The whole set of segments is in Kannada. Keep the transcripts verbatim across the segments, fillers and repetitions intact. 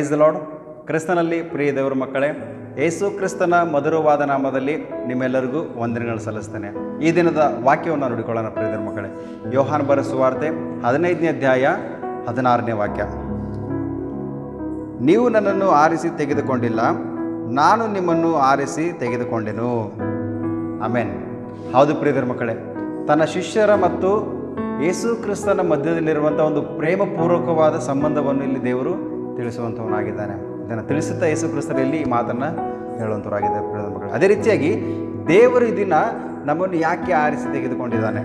Praise the lord. ಕ್ರಿಸ್ತನಲ್ಲಿ ಪ್ರಿಯ ದೇವರ ಮಕ್ಕಳೇ, ಯೇಸು ಕ್ರಿಸ್ತನ ಮಧುರವಾದ ನಾಮದಲ್ಲಿ ನಿಮ್ಮೆಲ್ಲರಿಗೂ ವಂದನೆಗಳು ಸಲ್ಲಿಸ್ತೇನೆ. ಈ ದಿನದ ವಾಕ್ಯವನ್ನು ನೋಡಿಕೊಳ್ಳೋಣ ಪ್ರಿಯ ದೇವರ ಮಕ್ಕಳೇ. ಯೋಹಾನ ಬರೆದ ಸುವಾರ್ತೆ ಹದಿನೈದನೇ ಅಧ್ಯಾಯ ಹದಿನಾರನೇ ವಾಕ್ಯ. ನೀವು ನನ್ನನ್ನು ಆರಿಸಿ ತೆಗೆದುಕೊಂಡಿಲ್ಲ, ನಾನು ನಿಮ್ಮನ್ನು ಆರಿಸಿ ತೆಗೆದುಕೊಂಡೆನು. ಆಮೇನ್. ಹೌದು ಪ್ರಿಯ ದೇವರ ಮಕ್ಕಳೇ, ತನ್ನ ಶಿಷ್ಯರ ಮತ್ತು ಯೇಸು ಕ್ರಿಸ್ತನ ಮಧ್ಯದಲ್ಲಿರುವಂಥ ಒಂದು ಪ್ರೇಮಪೂರ್ವಕವಾದ ಸಂಬಂಧವನ್ನು ಇಲ್ಲಿ ದೇವರು ತಿಳಿಸುವಂಥವನಾಗಿದ್ದಾನೆ. ಇದನ್ನು ತಿಳಿಸುತ್ತಾ ಯೇಸು ಕ್ರಿಸ್ತರಲ್ಲಿ ಈ ಮಾತನ್ನು ಹೇಳುವಂಥವರಾಗಿದ್ದಾರೆ ಪ್ರಿಯ ಮಕ್ಕಳು. ಅದೇ ರೀತಿಯಾಗಿ ದೇವರು ಈ ದಿನ ನಮ್ಮನ್ನು ಯಾಕೆ ಆರಿಸಿ ತೆಗೆದುಕೊಂಡಿದ್ದಾನೆ?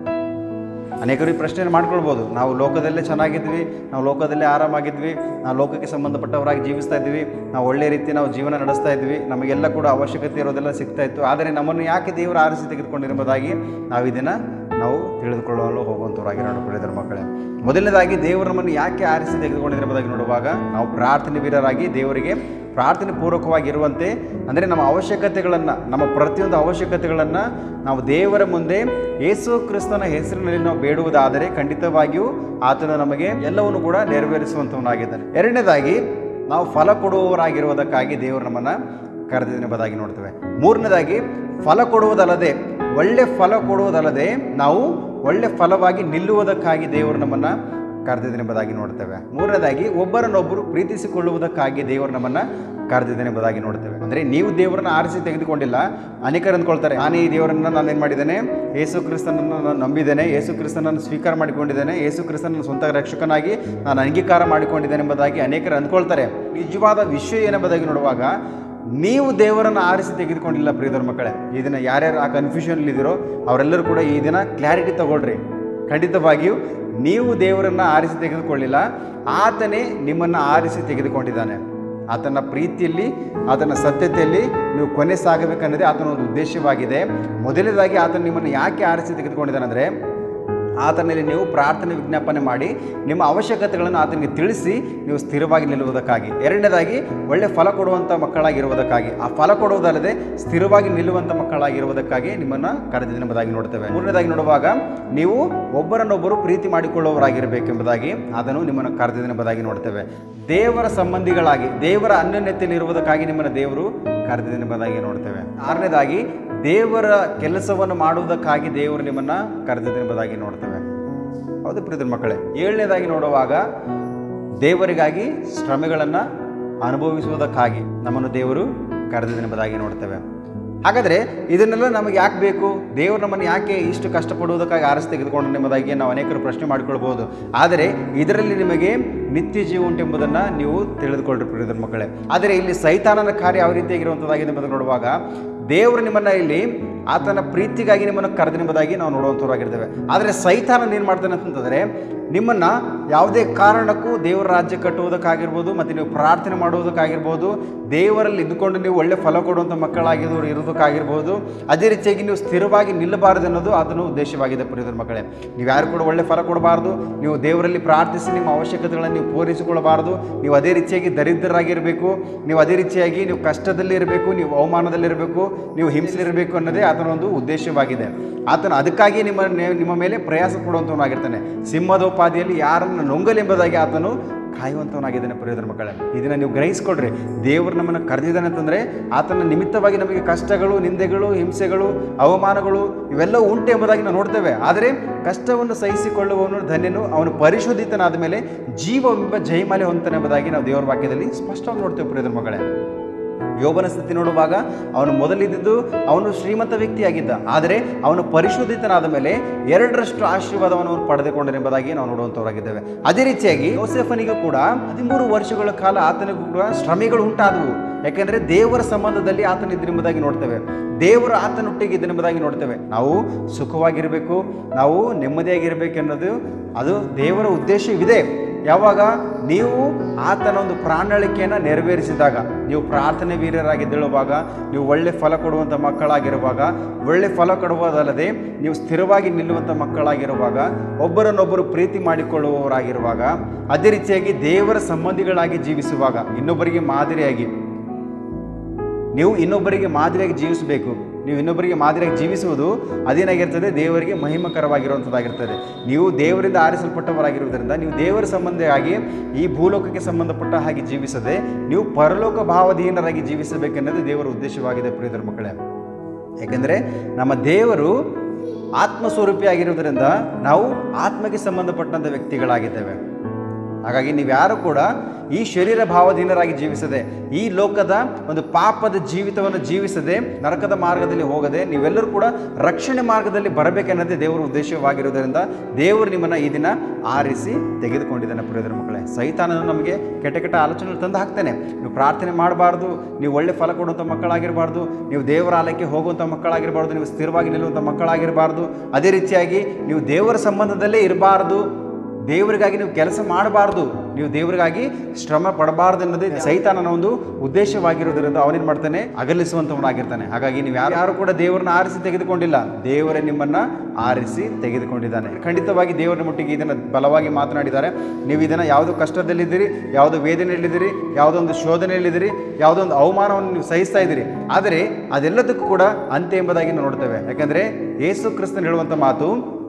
ಅನೇಕರು ಈ ಪ್ರಶ್ನೆಯನ್ನು ಮಾಡ್ಕೊಳ್ಬೋದು. ನಾವು ಲೋಕದಲ್ಲೇ ಚೆನ್ನಾಗಿದ್ವಿ, ನಾವು ಲೋಕದಲ್ಲೇ ಆರಾಮಾಗಿದ್ವಿ, ನಾವು ಲೋಕಕ್ಕೆ ಸಂಬಂಧಪಟ್ಟವರಾಗಿ ಜೀವಿಸ್ತಾ ಇದ್ವಿ, ನಾವು ಒಳ್ಳೆಯ ರೀತಿ ನಾವು ಜೀವನ ನಡೆಸ್ತಾ ಇದ್ವಿ, ನಮಗೆಲ್ಲ ಕೂಡ ಅವಶ್ಯಕತೆ ಇರೋದೆಲ್ಲ ಸಿಗ್ತಾ ಇತ್ತು. ಆದರೆ ನಮ್ಮನ್ನು ಯಾಕೆ ದೇವರು ಆರಿಸಿ ತೆಗೆದುಕೊಂಡಿರುವುದಾಗಿ ನಾವು ಇದನ್ನು ನಾವು ತಿಳಿದುಕೊಳ್ಳಲು ಹೋಗುವಂಥವರಾಗಿರೋಣ ಪ್ರಿಯರ ಮಕ್ಕಳೇ. ಮೊದಲನೇದಾಗಿ ದೇವರು ನಮ್ಮನ್ನು ಯಾಕೆ ಆರಿಸಿ ತೆಗೆದುಕೊಂಡಿರುವುದಾಗಿ ನೋಡುವಾಗ ನಾವು ಪ್ರಾರ್ಥನೆ ವೀರರಾಗಿ ದೇವರಿಗೆ ಪ್ರಾರ್ಥನೆ ಪೂರ್ವಕವಾಗಿರುವಂತೆ, ಅಂದರೆ ನಮ್ಮ ಅವಶ್ಯಕತೆಗಳನ್ನು, ನಮ್ಮ ಪ್ರತಿಯೊಂದು ಅವಶ್ಯಕತೆಗಳನ್ನು ನಾವು ದೇವರ ಮುಂದೆ ಯೇಸು ಕ್ರಿಸ್ತನ ಹೆಸರಿನಲ್ಲಿ ನಾವು ಬೇಡುವುದಾದರೆ ಖಂಡಿತವಾಗಿಯೂ ಆತನು ನಮಗೆ ಎಲ್ಲವನ್ನು ಕೂಡ ನೆರವೇರಿಸುವಂಥವನಾಗಿದ್ದಾನೆ. ಎರಡನೇದಾಗಿ ನಾವು ಫಲ ಕೊಡುವವರಾಗಿರುವುದಕ್ಕಾಗಿ ದೇವರು ನಮ್ಮನ್ನು ಕರೆದಿದ್ದೆಂಬುದಾಗಿ ನೋಡ್ತೇವೆ. ಮೂರನೇದಾಗಿ ಫಲ ಕೊಡುವುದಲ್ಲದೆ, ಒಳ್ಳೆ ಫಲ ಕೊಡುವುದಲ್ಲದೆ ನಾವು ಒಳ್ಳೆ ಫಲವಾಗಿ ನಿಲ್ಲುವುದಕ್ಕಾಗಿ ದೇವರು ನಮ್ಮನ್ನು ಕರೆದಿದ್ದೆಂಬುದಾಗಿ ನೋಡ್ತೇವೆ. ಮೂರನೇದಾಗಿ ಒಬ್ಬರನ್ನೊಬ್ಬರು ಪ್ರೀತಿಸಿಕೊಳ್ಳುವುದಕ್ಕಾಗಿ ದೇವರು ನಮ್ಮನ್ನು ಕರೆದಿದ್ದೆಂಬುದಾಗಿ ನೋಡ್ತೇವೆ. ಅಂದರೆ ನೀವು ದೇವರನ್ನು ಆರಿಸಿ ತೆಗೆದುಕೊಂಡಿಲ್ಲ. ಅನೇಕರು ಅಂದ್ಕೊಳ್ತಾರೆ, ನಾನು ಈ ದೇವರನ್ನು ನಾನು ಏನು ಮಾಡಿದ್ದೇನೆ, ಯೇಸು ಕ್ರಿಸ್ತನನ್ನು ನಾನು ನಂಬಿದ್ದೇನೆ, ಯೇಸು ಕ್ರಿಸ್ತನನ್ನು ಸ್ವೀಕಾರ ಮಾಡಿಕೊಂಡಿದ್ದೇನೆ, ಯೇಸು ಕ್ರಿಸ್ತನನ್ನು ಸ್ವಂತ ರಕ್ಷಕನಾಗಿ ನಾನು ಅಂಗೀಕಾರ ಮಾಡಿಕೊಂಡಿದ್ದೇನೆ ಎಂಬುದಾಗಿ ಅನೇಕರು ಅಂದ್ಕೊಳ್ತಾರೆ. ನಿಜವಾದ ವಿಷಯ ಏನೆಂಬುದಾಗಿ ನೋಡುವಾಗ ನೀವು ದೇವರನ್ನು ಆರಿಸಿ ತೆಗೆದುಕೊಂಡಿಲ್ಲ ಪ್ರಿಯರ ಮಕ್ಕಳೇ. ಈ ದಿನ ಯಾರ್ಯಾರು ಆ ಕನ್ಫ್ಯೂಷನ್ಲಿದ್ದೀರೋ ಅವರೆಲ್ಲರೂ ಕೂಡ ಈ ದಿನ ಕ್ಲಾರಿಟಿ ತಗೊಳ್ರಿ. ಖಂಡಿತವಾಗಿಯೂ ನೀವು ದೇವರನ್ನು ಆರಿಸಿ ತೆಗೆದುಕೊಳ್ಳಿಲ್ಲ, ಆತನೇ ನಿಮ್ಮನ್ನು ಆರಿಸಿ ತೆಗೆದುಕೊಂಡಿದ್ದಾನೆ. ಆತನ ಪ್ರೀತಿಯಲ್ಲಿ, ಆತನ ಸತ್ಯತೆಯಲ್ಲಿ ನೀವು ಕೊನೆ ಸಾಗಬೇಕನ್ನೋದೇ ಆತನ ಒಂದು ಉದ್ದೇಶವಾಗಿದೆ. ಮೊದಲನೇದಾಗಿ ಆತನ ನಿಮ್ಮನ್ನು ಯಾಕೆ ಆರಿಸಿ ತೆಗೆದುಕೊಂಡಿದ್ದಾನೆ ಅಂದರೆ, ಆತನಲ್ಲಿ ನೀವು ಪ್ರಾರ್ಥನೆ ವಿಜ್ಞಾಪನೆ ಮಾಡಿ ನಿಮ್ಮ ಅವಶ್ಯಕತೆಗಳನ್ನು ಆತನಿಗೆ ತಿಳಿಸಿ ನೀವು ಸ್ಥಿರವಾಗಿ ನಿಲ್ಲುವುದಕ್ಕಾಗಿ. ಎರಡನೇದಾಗಿ ಒಳ್ಳೆ ಫಲ ಕೊಡುವಂಥ ಮಕ್ಕಳಾಗಿರುವುದಕ್ಕಾಗಿ, ಆ ಫಲ ಕೊಡುವುದಲ್ಲದೆ ಸ್ಥಿರವಾಗಿ ನಿಲ್ಲುವಂಥ ಮಕ್ಕಳಾಗಿರುವುದಕ್ಕಾಗಿ ನಿಮ್ಮನ್ನು ಕರೆದಿದ್ದೆಂಬುದಾಗಿ ನೋಡ್ತೇವೆ. ಮೂರನೇದಾಗಿ ನೋಡುವಾಗ ನೀವು ಒಬ್ಬರನ್ನೊಬ್ಬರು ಪ್ರೀತಿ ಮಾಡಿಕೊಳ್ಳುವವರಾಗಿರಬೇಕೆಂಬುದಾಗಿ ಆತನು ನಿಮ್ಮನ್ನು ಕರೆದಿದ್ದೆಂಬುದಾಗಿ ನೋಡ್ತೇವೆ. ದೇವರ ಸಂಬಂಧಿಗಳಾಗಿ, ದೇವರ ಅನ್ಯೋನ್ಯತೆಯಲ್ಲಿ ಇರುವುದಕ್ಕಾಗಿ ನಿಮ್ಮನ್ನು ದೇವರು ಕರೆದಿದ್ದೆಂಬುದಾಗಿ ನೋಡ್ತೇವೆ. ಆರನೇದಾಗಿ ದೇವರ ಕೆಲಸವನ್ನು ಮಾಡುವುದಕ್ಕಾಗಿ ದೇವರು ನಿಮ್ಮನ್ನು ಕರೆದಿದ್ದೆಂಬುದಾಗಿ ನೋಡ್ತೇವೆ. ಹೌದು ಪ್ರಿಯ ಮಕ್ಕಳೇ. ಏಳನೇದಾಗಿ ನೋಡುವಾಗ ದೇವರಿಗಾಗಿ ಶ್ರಮೆಗಳನ್ನು ಅನುಭವಿಸುವುದಕ್ಕಾಗಿ ನಮ್ಮನ್ನು ದೇವರು ಕರೆದಿದ್ದೆಂಬುದಾಗಿ ನೋಡ್ತೇವೆ. ಹಾಗಾದರೆ ಇದನ್ನೆಲ್ಲ ನಮಗೆ ಯಾಕೆ ಬೇಕು? ದೇವರು ನಮ್ಮನ್ನು ಯಾಕೆ ಇಷ್ಟು ಕಷ್ಟಪಡುವುದಕ್ಕಾಗಿ ಆರಿಸಿ ತೆಗೆದುಕೊಂಡು ಎಂಬುದಾಗಿ ನಾವು ಅನೇಕರು ಪ್ರಶ್ನೆ ಮಾಡಿಕೊಳ್ಬೋದು. ಆದರೆ ಇದರಲ್ಲಿ ನಿಮಗೆ ನಿತ್ಯ ಜೀವ ಉಂಟೆಂಬುದನ್ನು ನೀವು ತಿಳಿದುಕೊಳ್ಳ್ರಿ ಪ್ರಿಯ ಮಕ್ಕಳೇ. ಆದರೆ ಇಲ್ಲಿ ಸೈತಾನನ ಕಾರ್ಯ ಯಾವ ರೀತಿಯಾಗಿರುವಂಥದ್ದಾಗಿದೆ ಎಂಬುದನ್ನು ನೋಡುವಾಗ ದೇವರು ನಿಮ್ಮನ್ನು ಇಲ್ಲಿ ಆತನ ಪ್ರೀತಿಗಾಗಿ ನಿಮ್ಮನ್ನು ಕರೆದೆಂಬುದಾಗಿ ನಾವು ನೋಡುವಂಥವ್ರಾಗಿರ್ತೇವೆ. ಆದರೆ ಸೈತಾನ ಏನು ಮಾಡ್ತಾನೆ ಅಂತಂತಂದರೆ, ನಿಮ್ಮನ್ನು ಯಾವುದೇ ಕಾರಣಕ್ಕೂ ದೇವರ ರಾಜ್ಯ ಕಟ್ಟುವುದಕ್ಕಾಗಿರ್ಬೋದು, ಮತ್ತು ನೀವು ಪ್ರಾರ್ಥನೆ ಮಾಡುವುದಕ್ಕಾಗಿರ್ಬೋದು, ದೇವರಲ್ಲಿ ಇದ್ದುಕೊಂಡು ನೀವು ಒಳ್ಳೆ ಫಲ ಕೊಡುವಂಥ ಮಕ್ಕಳಾಗಿರೋರು ಇರೋದಕ್ಕಾಗಿರ್ಬೋದು, ಅದೇ ರೀತಿಯಾಗಿ ನೀವು ಸ್ಥಿರವಾಗಿ ನಿಲ್ಲಬಾರದು ಅನ್ನೋದು ಅದನ್ನು ಉದ್ದೇಶವಾಗಿದೆ ಪ್ರಿಯರ ಮಕ್ಕಳೇ. ನೀವು ಯಾರು ಕೂಡ ಒಳ್ಳೆ ಫಲ ಕೊಡಬಾರ್ದು, ನೀವು ದೇವರಲ್ಲಿ ಪ್ರಾರ್ಥಿಸಿ ನಿಮ್ಮ ಅವಶ್ಯಕತೆಗಳನ್ನು ನೀವು ಪೂರೈಸಿಕೊಳ್ಳಬಾರ್ದು, ನೀವು ಅದೇ ರೀತಿಯಾಗಿ ದರಿದ್ರರಾಗಿರಬೇಕು, ನೀವು ಅದೇ ರೀತಿಯಾಗಿ ನೀವು ಕಷ್ಟದಲ್ಲಿ ಇರಬೇಕು, ನೀವು ಅವಮಾನದಲ್ಲಿರಬೇಕು, ನೀವು ಹಿಂಸೆಲಿರಬೇಕು ಅನ್ನೋದೇ ಆತನ ಒಂದು ಉದ್ದೇಶವಾಗಿದೆ. ಆತನು ಅದಕ್ಕಾಗಿ ನಿಮ್ಮ ನಿಮ್ಮ ಮೇಲೆ ಪ್ರಯಾಸ ಪಡುವಂಥವನಾಗಿರ್ತಾನೆ. ಸಿಂಹದೋಪಾದಿಯಲ್ಲಿ ಯಾರನ್ನು ನೊಂಗಲೆಂಬುದಾಗಿ ಆತನು ಕಾಯುವಂಥವನಾಗಿದ್ದಾನೆ ಪ್ರಿಯರ ಮಕ್ಕಳೇ. ಇದನ್ನು ನೀವು ಗ್ರಹಿಸ್ಕೊಡ್ರಿ. ದೇವರು ನಮ್ಮನ್ನು ಕರೆದಿದ್ದಾನೆ ಅಂತಂದರೆ ಆತನ ನಿಮಿತ್ತವಾಗಿ ನಮಗೆ ಕಷ್ಟಗಳು, ನಿಂದೆಗಳು, ಹಿಂಸೆಗಳು, ಅವಮಾನಗಳು ಇವೆಲ್ಲ ಉಂಟು ಎಂಬುದಾಗಿ ನಾವು ನೋಡ್ತೇವೆ. ಆದರೆ ಕಷ್ಟವನ್ನು ಸಹಿಸಿಕೊಳ್ಳುವವನು ಧನ್ಯನು, ಅವನು ಪರಿಶುದ್ಧಿತನಾದ ಮೇಲೆ ಜೀವವೆಂಬ ಜಯಮಾಲೆ ಹೊಂತಾನೆ ಎಂಬುದಾಗಿ ನಾವು ದೇವರ ವಾಕ್ಯದಲ್ಲಿ ಸ್ಪಷ್ಟವಾಗಿ ನೋಡ್ತೇವೆ ಪ್ರಿಯರ ಮಕ್ಕಳೇ. ಯೋಬನ ಸ್ಥಿತಿ ನೋಡುವಾಗ ಅವನು ಮೊದಲಿದ್ದು ಅವನು ಶ್ರೀಮಂತ ವ್ಯಕ್ತಿಯಾಗಿದ್ದ, ಆದರೆ ಅವನು ಪರಿಶುದ್ಧಿತನಾದ ಮೇಲೆ ಎರಡರಷ್ಟು ಆಶೀರ್ವಾದವನ್ನು ಅವನು ಪಡೆದುಕೊಂಡನೆಂಬುದಾಗಿ ನಾವು ನೋಡುವಂಥವರಾಗಿದ್ದೇವೆ. ಅದೇ ರೀತಿಯಾಗಿ ಯೋಸೇಫನಿಗೂ ಕೂಡ ಹದಿಮೂರು ವರ್ಷಗಳ ಕಾಲ ಆತನಿಗೂ ಕೂಡ ಶ್ರಮೆಗಳು ಉಂಟಾದವು. ಯಾಕೆಂದರೆ ದೇವರ ಸಂಬಂಧದಲ್ಲಿ ಆತನಿದ್ದನೆಂಬುದಾಗಿ ನೋಡ್ತೇವೆ, ದೇವರು ಆತನೊಟ್ಟಿಗೆ ಇದ್ದನೆಂಬುದಾಗಿ ನೋಡ್ತೇವೆ. ನಾವು ಸುಖವಾಗಿರಬೇಕು, ನಾವು ನೆಮ್ಮದಿಯಾಗಿರಬೇಕು ಅನ್ನೋದು ಅದು ದೇವರ ಉದ್ದೇಶವಿದೆ. ಯಾವಾಗ ನೀವು ಆತನ ಒಂದು ಪ್ರಣಾಳಿಕೆಯನ್ನು ನೆರವೇರಿಸಿದಾಗ, ನೀವು ಪ್ರಾರ್ಥನೆ ವೀರರಾಗಿದ್ದೇಳುವಾಗ, ನೀವು ಒಳ್ಳೆ ಫಲ ಕೊಡುವಂಥ ಮಕ್ಕಳಾಗಿರುವಾಗ, ಒಳ್ಳೆ ಫಲ ಕೊಡುವುದಲ್ಲದೆ ನೀವು ಸ್ಥಿರವಾಗಿ ನಿಲ್ಲುವಂಥ ಮಕ್ಕಳಾಗಿರುವಾಗ, ಒಬ್ಬರನ್ನೊಬ್ಬರು ಪ್ರೀತಿ ಮಾಡಿಕೊಳ್ಳುವವರಾಗಿರುವಾಗ, ಅದೇ ರೀತಿಯಾಗಿ ದೇವರ ಸಂಬಂಧಿಗಳಾಗಿ ಜೀವಿಸುವಾಗ, ಇನ್ನೊಬ್ಬರಿಗೆ ಮಾದರಿಯಾಗಿ ನೀವು ಇನ್ನೊಬ್ಬರಿಗೆ ಮಾದರಿಯಾಗಿ ಜೀವಿಸಬೇಕು. ನೀವು ಇನ್ನೊಬ್ಬರಿಗೆ ಮಾದರಿಯಾಗಿ ಜೀವಿಸುವುದು ಅದೇನಾಗಿರ್ತದೆ, ದೇವರಿಗೆ ಮಹಿಮಕರವಾಗಿರುವಂಥದ್ದಾಗಿರ್ತದೆ. ನೀವು ದೇವರಿಂದ ಆರಿಸಲ್ಪಟ್ಟವರಾಗಿರುವುದರಿಂದ ನೀವು ದೇವರ ಸಂಬಂಧಿಯಾಗಿ ಈ ಭೂಲೋಕಕ್ಕೆ ಸಂಬಂಧಪಟ್ಟ ಹಾಗೆ ಜೀವಿಸದೆ ನೀವು ಪರಲೋಕ ಭಾವಧೀನರಾಗಿ ಜೀವಿಸಬೇಕೆನ್ನೋದು ದೇವರ ಉದ್ದೇಶವಾಗಿದೆ ಪ್ರಿಯರ ಮಕ್ಕಳೇ. ಯಾಕೆಂದರೆ ನಮ್ಮ ದೇವರು ಆತ್ಮಸ್ವರೂಪಿಯಾಗಿರುವುದರಿಂದ ನಾವು ಆತ್ಮಕ್ಕೆ ಸಂಬಂಧಪಟ್ಟಂಥ ವ್ಯಕ್ತಿಗಳಾಗಿದ್ದೇವೆ. ಹಾಗಾಗಿ ನೀವ್ಯಾರು ಕೂಡ ಈ ಶರೀರ ಭಾವಧೀನರಾಗಿ ಜೀವಿಸದೆ, ಈ ಲೋಕದ ಒಂದು ಪಾಪದ ಜೀವಿತವನ್ನು ಜೀವಿಸದೆ, ನರಕದ ಮಾರ್ಗದಲ್ಲಿ ಹೋಗದೆ ನೀವೆಲ್ಲರೂ ಕೂಡ ರಕ್ಷಣೆ ಮಾರ್ಗದಲ್ಲಿ ಬರಬೇಕೆನ್ನೋದೇ ದೇವರ ಉದ್ದೇಶವಾಗಿರುವುದರಿಂದ ದೇವರು ನಿಮ್ಮನ್ನು ಈ ದಿನ ಆರಿಸಿ ತೆಗೆದುಕೊಂಡಿದ್ದಾನೆ ಪ್ರಿಯರ ಮಕ್ಕಳೇ. ಸೈತಾನನು ನಮಗೆ ಕೆಟ್ಟ ಕೆಟ್ಟ ಆಲೋಚನೆಗಳು ತಂದು ಹಾಕ್ತಾನೆ. ನೀವು ಪ್ರಾರ್ಥನೆ ಮಾಡಬಾರ್ದು, ನೀವು ಒಳ್ಳೆ ಫಲ ಕೊಡುವಂಥ ಮಕ್ಕಳಾಗಿರಬಾರ್ದು, ನೀವು ದೇವರ ಆಲಯಕ್ಕೆ ಹೋಗುವಂಥ ಮಕ್ಕಳಾಗಿರಬಾರ್ದು, ನೀವು ಸ್ಥಿರವಾಗಿ ನಿಲ್ಲುವಂಥ ಮಕ್ಕಳಾಗಿರಬಾರ್ದು, ಅದೇ ರೀತಿಯಾಗಿ ನೀವು ದೇವರ ಸಂಬಂಧದಲ್ಲೇ ಇರಬಾರ್ದು, ದೇವರಿಗಾಗಿ ನೀವು ಕೆಲಸ ಮಾಡಬಾರ್ದು, ನೀವು ದೇವರಿಗಾಗಿ ಶ್ರಮ ಪಡಬಾರ್ದು ಅನ್ನೋದೇ ಸೈತಾನನ ಒಂದು ಉದ್ದೇಶವಾಗಿರೋದ್ರಿಂದ ಅವನೇನು ಮಾಡ್ತಾನೆ, ಅಗಲಿಸುವಂಥವನಾಗಿರ್ತಾನೆ. ಹಾಗಾಗಿ ನೀವು ಯಾರು ಯಾರು ಕೂಡ ದೇವರನ್ನ ಆರಿಸಿ ತೆಗೆದುಕೊಂಡಿಲ್ಲ, ದೇವರೇ ನಿಮ್ಮನ್ನು ಆರಿಸಿ ತೆಗೆದುಕೊಂಡಿದ್ದಾನೆ. ಖಂಡಿತವಾಗಿ ದೇವರ ಮುಟ್ಟಿಗೆ ಇದನ್ನು ಬಲವಾಗಿ ಮಾತನಾಡಿದ್ದಾರೆ. ನೀವು ಇದನ್ನು ಯಾವುದೋ ಕಷ್ಟದಲ್ಲಿದ್ದೀರಿ, ಯಾವುದೋ ವೇದನೆಯಲ್ಲಿದ್ದೀರಿ, ಯಾವುದೋ ಒಂದು ಶೋಧನೆಯಲ್ಲಿದ್ದೀರಿ, ಯಾವುದೋ ಒಂದು ಅವಮಾನವನ್ನು ನೀವು ಸಹಿಸ್ತಾ ಇದ್ದೀರಿ. ಆದರೆ ಅದೆಲ್ಲದಕ್ಕೂ ಕೂಡ ಅಂತ್ಯ ಎಂಬುದಾಗಿ ನಾವು ನೋಡ್ತೇವೆ. ಯಾಕಂದರೆ ಯೇಸು ಕ್ರಿಸ್ತನು ಹೇಳುವಂಥ ಮಾತು,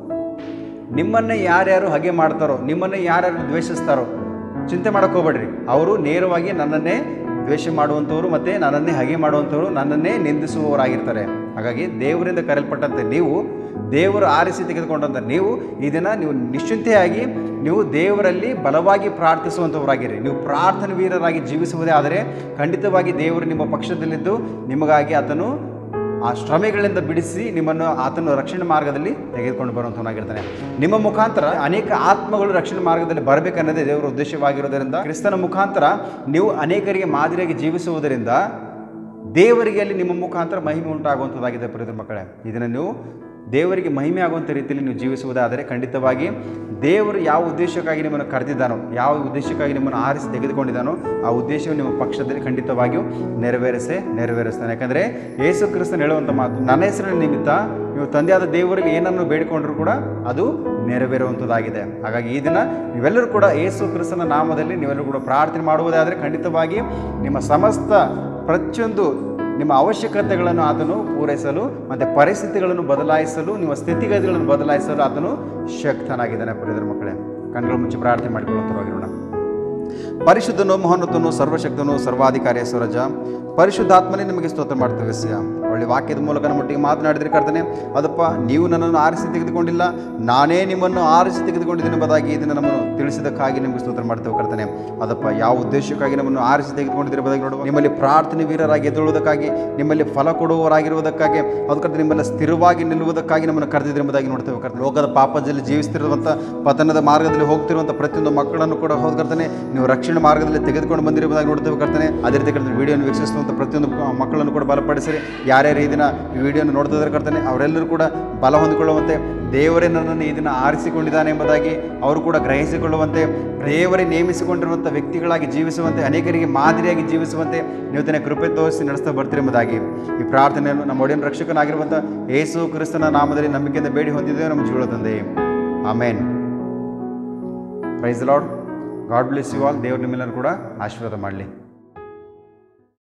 ನಿಮ್ಮನ್ನೇ ಯಾರ್ಯಾರು ಹಾಗೆ ಮಾಡ್ತಾರೋ, ನಿಮ್ಮನ್ನೇ ಯಾರ್ಯಾರು ದ್ವೇಷಿಸ್ತಾರೋ ಚಿಂತೆ ಮಾಡೋಕ್ಕೆ ಹೋಗ್ಬೇಡ್ರಿ, ಅವರು ನೇರವಾಗಿ ನನ್ನನ್ನೇ ದ್ವೇಷ ಮಾಡುವಂಥವ್ರು ಮತ್ತು ನನ್ನನ್ನೇ ಹಾಗೆ ಮಾಡುವಂಥವ್ರು, ನನ್ನನ್ನೇ ನಿಂದಿಸುವವರಾಗಿರ್ತಾರೆ. ಹಾಗಾಗಿ ದೇವರಿಂದ ಕರೆಯಲ್ಪಟ್ಟಂತೆ ನೀವು, ದೇವರು ಆರಿಸಿ ತೆಗೆದುಕೊಂಡಂಥ ನೀವು ಇದನ್ನು ನೀವು ನಿಶ್ಚಿಂತೆಯಾಗಿ ನೀವು ದೇವರಲ್ಲಿ ಬಲವಾಗಿ ಪ್ರಾರ್ಥಿಸುವಂಥವರಾಗಿರಿ. ನೀವು ಪ್ರಾರ್ಥನೆ ವೀರರಾಗಿ ಜೀವಿಸುವುದೇ ಆದರೆ ಖಂಡಿತವಾಗಿ ದೇವರು ನಿಮ್ಮ ಪಕ್ಷದಲ್ಲಿದ್ದು ನಿಮಗಾಗಿ ಆತನು ಆ ಶ್ರಮೆಗಳಿಂದ ಬಿಡಿಸಿ ನಿಮ್ಮನ್ನು ಆತನ ರಕ್ಷಣೆ ಮಾರ್ಗದಲ್ಲಿ ತೆಗೆದುಕೊಂಡು ಬರುವಂಥವನಾಗಿರ್ತಾನೆ. ನಿಮ್ಮ ಮುಖಾಂತರ ಅನೇಕ ಆತ್ಮಗಳು ರಕ್ಷಣೆ ಮಾರ್ಗದಲ್ಲಿ ಬರಬೇಕನ್ನೋದೇ ದೇವರ ಉದ್ದೇಶವಾಗಿರೋದರಿಂದ ಕ್ರಿಸ್ತನ ಮುಖಾಂತರ ನೀವು ಅನೇಕರಿಗೆ ಮಾದರಿಯಾಗಿ ಜೀವಿಸುವುದರಿಂದ ದೇವರಿಗೆ ಅಲ್ಲಿ ನಿಮ್ಮ ಮುಖಾಂತರ ಮಹಿಮೆ ಉಂಟಾಗುವಂಥದ್ದಾಗಿದೆ ಪ್ರಿಯ ಮಕ್ಕಳೇ. ಇದನ್ನು ನೀವು ದೇವರಿಗೆ ಮಹಿಮೆ ಆಗುವಂಥ ರೀತಿಯಲ್ಲಿ ನೀವು ಜೀವಿಸುವುದಾದರೆ ಖಂಡಿತವಾಗಿ ದೇವರು ಯಾವ ಉದ್ದೇಶಕ್ಕಾಗಿ ನಿಮ್ಮನ್ನು ಕರೆದಿದ್ದಾನೋ, ಯಾವ ಉದ್ದೇಶಕ್ಕಾಗಿ ನಿಮ್ಮನ್ನು ಆರಿಸಿ ತೆಗೆದುಕೊಂಡಿದ್ದಾನೋ ಆ ಉದ್ದೇಶವು ನಿಮ್ಮ ಪಕ್ಷದಲ್ಲಿ ಖಂಡಿತವಾಗಿಯೂ ನೆರವೇರಿಸೇ ನೆರವೇರಿಸ್ತಾನೆ. ಯಾಕಂದರೆ ಯೇಸು ಕ್ರಿಸ್ತನು ಹೇಳುವಂಥ ಮಾತು, ನನ್ನ ಹೆಸರಿನ ನಿಮಿತ್ತ ನೀವು ತಂದೆಯಾದ ದೇವರಿಗೆ ಏನನ್ನು ಬೇಡಿಕೊಂಡರೂ ಕೂಡ ಅದು ನೆರವೇರುವಂಥದ್ದಾಗಿದೆ. ಹಾಗಾಗಿ ಈ ದಿನ ನೀವೆಲ್ಲರೂ ಕೂಡ ಯೇಸು ಕ್ರಿಸ್ತನ ನಾಮದಲ್ಲಿ ನೀವೆಲ್ಲರೂ ಕೂಡ ಪ್ರಾರ್ಥನೆ ಮಾಡುವುದಾದರೆ ಖಂಡಿತವಾಗಿ ನಿಮ್ಮ ಸಮಸ್ತ ಪ್ರತಿಯೊಂದು ನಿಮ್ಮ ಅವಶ್ಯಕತೆಗಳನ್ನು ಆತನು ಪೂರೈಸಲು ಮತ್ತು ಪರಿಸ್ಥಿತಿಗಳನ್ನು ಬದಲಾಯಿಸಲು, ನಿಮ್ಮ ಸ್ಥಿತಿಗತಿಗಳನ್ನು ಬದಲಾಯಿಸಲು ಆತನು ಶಕ್ತನಾಗಿದ್ದಾನೆ ಪ್ರಿಯರ ಮಕ್ಕಳೇ. ಕಣ್ಣುಗಳ ಮುಚ್ಚಿ ಪ್ರಾರ್ಥನೆ ಮಾಡಿಕೊಳ್ಳುವಂಥವಾಗಿರೋಣ. ಪರಿಶುದ್ಧನು, ಮಹೋನ್ನತನು, ಸರ್ವಶಕ್ತನು, ಸರ್ವಾಧಿಕಾರಿಯ ಸ್ವರಜ ಪರಿಶುದ್ಧಾತ್ಮನೇ ನಿಮಗೆ ಸ್ತೋತ್ರ ಮಾಡ್ತೇವೆ ಸ್ಯ. ಒಳ್ಳೆ ವಾಕ್ಯದ ಮೂಲಕ ನಮ್ಮ ಒಟ್ಟಿಗೆ ಮಾತನಾಡಿದ್ರೆ ಕರ್ತನೆ, ಅದಪ್ಪ ನೀವು ನನ್ನನ್ನು ಆರಿಸಿ ತೆಗೆದುಕೊಂಡಿಲ್ಲ, ನಾನೇ ನಿಮ್ಮನ್ನು ಆರಿಸಿ ತೆಗೆದುಕೊಂಡಿದ್ದೇನೆ ಎಂಬುದಾಗಿ ಇದನ್ನು ನಮ್ಮನ್ನು ತಿಳಿಸಿದ್ದಕ್ಕಾಗಿ ನಿಮಗೆ ಸ್ತೋತ್ರ ಮಾಡ್ತೇವೆ ಕರ್ತನೆ. ಅದಪ್ಪ ಯಾವ ಉದ್ದೇಶಕ್ಕಾಗಿ ನಮ್ಮನ್ನು ಆರಿಸಿ ತೆಗೆದುಕೊಂಡಿದ್ದೀರ ಎಂಬುದಾಗಿ ನೋಡುವ, ನಿಮ್ಮಲ್ಲಿ ಪ್ರಾರ್ಥನೆ ವೀರರಾಗಿ ಎದ್ದೇಳುವುದಕ್ಕಾಗಿ, ನಿಮ್ಮಲ್ಲಿ ಫಲ ಕೊಡುವವರಾಗಿರುವುದಕ್ಕಾಗಿ, ಅದಕ್ಕಂತ ನಿಮ್ಮಲ್ಲಿ ಸ್ಥಿರವಾಗಿ ನಿಲ್ಲುವುದಕ್ಕಾಗಿ ನಮ್ಮನ್ನು ಕರೆದಿದ್ದೀರ ಎಂಬುದಾಗಿ ನೋಡ್ತೇವೆ ಕರ್ತನೆ. ಲೋಕದ ಪಾಪದಲ್ಲಿ ಜೀವಿಸ್ತಿರುವಂಥ, ಪತನದ ಮಾರ್ಗದಲ್ಲಿ ಹೋಗ್ತಿರುವಂಥ ಪ್ರತಿಯೊಂದು ಮಕ್ಕಳನ್ನು ಕೂಡ ಹೋದ ಕರ್ತನೆ ನೀವು ರಕ್ಷಣೆ ಮಾರ್ಗದಲ್ಲಿ ತೆಗೆದುಕೊಂಡು ಬಂದಿರುವುದಾಗಿ ನೋಡ್ತೇವೆ ಕರ್ತನೆ. ಅದೇ ರೀತಿ ಕರ್ತನೆ ವಿಡಿಯೋನ ವೀಕ್ಷಿಸುವಂಥ ಪ್ರತಿಯೊಂದು ಮಕ್ಕಳನ್ನು ಕೂಡ ಬಲಪಡಿಸಿರಿ. ಯಾರ್ಯಾರು ಈ ದಿನ ಈ ವಿಡಿಯೋನ ನೋಡ್ತಾ ಇದ್ದಾರೆ ಕರ್ತನೆ ಅವರೆಲ್ಲರೂ ಕೂಡ ಬಲ ಹೊಂದಿಕೊಳ್ಳುವಂತೆ, ದೇವರೇ ನನ್ನನ್ನು ಈ ದಿನ ಆರಿಸಿಕೊಂಡಿದ್ದಾನೆ ಎಂಬುದಾಗಿ ಅವರು ಕೂಡ ಗ್ರಹಿಸಿಕೊಳ್ಳುವಂತೆ, ದೇವರೇ ನೇಮಿಸಿಕೊಂಡಿರುವಂಥ ವ್ಯಕ್ತಿಗಳಾಗಿ ಜೀವಿಸುವಂತೆ, ಅನೇಕರಿಗೆ ಮಾದರಿಯಾಗಿ ಜೀವಿಸುವಂತೆ ನೀವು ತನ್ನ ಕೃಪೆ ತೋರಿಸಿ ನಡೆಸ್ತಾ ಬರ್ತೀರಿ ಎಂಬುದಾಗಿ ಈ ಪ್ರಾರ್ಥನೆಯನ್ನು ನಮ್ಮ ಒಡೆಯನ ರಕ್ಷಕನಾಗಿರುವಂಥ ಯೇಸು ಕ್ರಿಸ್ತನ ನಾಮದಲ್ಲಿ ನಂಬಿಕೆಯಿಂದ ಬೇಡಿ ಹೊಂದಿದ್ದೇವೆ ನಮ್ಮ ಜೀವನ ತಂದೆ. Amen. Praise Lord. God bless you all. ದೇವರು ನಿಮ್ಮೆಲ್ಲರೂ ಕೂಡ ಆಶೀರ್ವಾದ ಮಾಡಲಿ.